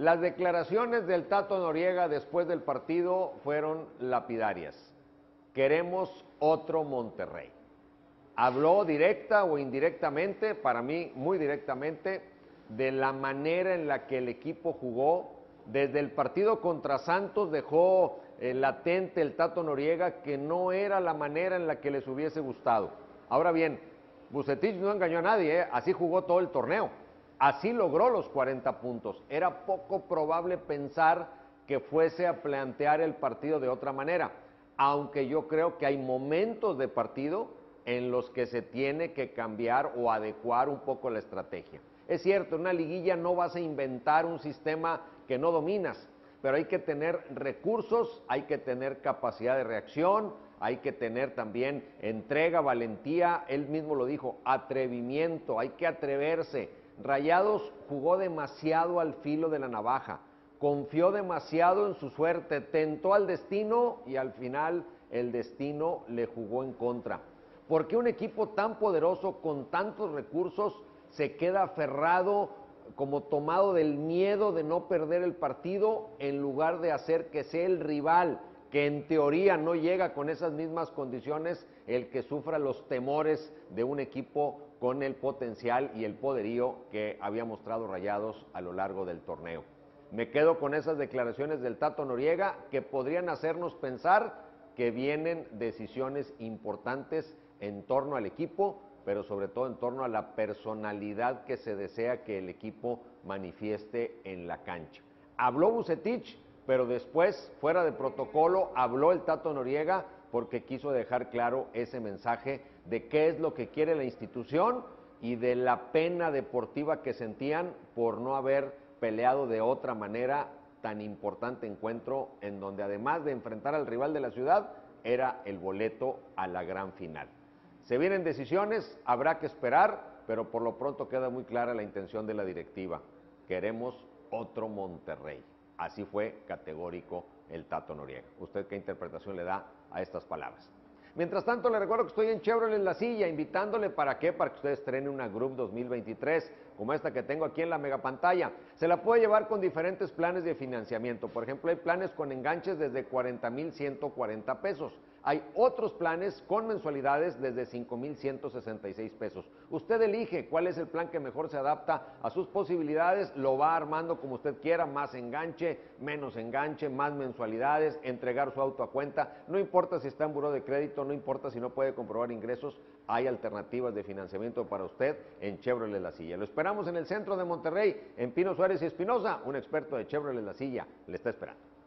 Las declaraciones del Tato Noriega después del partido fueron lapidarias. Queremos otro Monterrey. Habló directa o indirectamente, para mí muy directamente, de la manera en la que el equipo jugó. Desde el partido contra Santos dejó latente el Tato Noriega que no era la manera en la que les hubiese gustado. Ahora bien, Vucetich no engañó a nadie, así jugó todo el torneo, así logró los 40 puntos. Era poco probable pensar que fuese a plantear el partido de otra manera, aunque yo creo que hay momentos de partido en los que se tiene que cambiar o adecuar un poco la estrategia. Es cierto, en una liguilla no vas a inventar un sistema que no dominas, pero hay que tener recursos, hay que tener capacidad de reacción, hay que tener también entrega, valentía, él mismo lo dijo, atrevimiento, hay que atreverse. Rayados jugó demasiado al filo de la navaja, confió demasiado en su suerte, tentó al destino y al final el destino le jugó en contra. ¿Por qué un equipo tan poderoso con tantos recursos se queda aferrado, como tomado del miedo de no perder el partido, en lugar de hacer que sea el rival, que en teoría no llega con esas mismas condiciones, el que sufra los temores de un equipo con el potencial y el poderío que había mostrado Rayados a lo largo del torneo? Me quedo con esas declaraciones del Tato Noriega que podrían hacernos pensar que vienen decisiones importantes en torno al equipo, pero sobre todo en torno a la personalidad que se desea que el equipo manifieste en la cancha. Habló Vucetich, pero después, fuera de protocolo, habló el Tato Noriega porque quiso dejar claro ese mensaje de qué es lo que quiere la institución y de la pena deportiva que sentían por no haber peleado de otra manera tan importante encuentro, en donde además de enfrentar al rival de la ciudad, era el boleto a la gran final. Se vienen decisiones, habrá que esperar, pero por lo pronto queda muy clara la intención de la directiva. Queremos otro Monterrey. Así fue categórico el Tato Noriega. ¿Usted qué interpretación le da a estas palabras? Mientras tanto, le recuerdo que estoy en Chevrolet La Silla, invitándole ¿para qué? Para que usted estrene una Group 2023, como esta que tengo aquí en la megapantalla. Se la puede llevar con diferentes planes de financiamiento. Por ejemplo, hay planes con enganches desde 40,140 pesos. Hay otros planes con mensualidades desde 5,166 pesos. Usted elige cuál es el plan que mejor se adapta a sus posibilidades, lo va armando como usted quiera, más enganche, menos enganche, más mensualidades, entregar su auto a cuenta. No importa si está en buró de crédito, no importa si no puede comprobar ingresos, hay alternativas de financiamiento para usted en Chevrolet La Silla. Lo esperamos en el centro de Monterrey, en Pino Suárez y Espinosa. Un experto de Chevrolet La Silla le está esperando.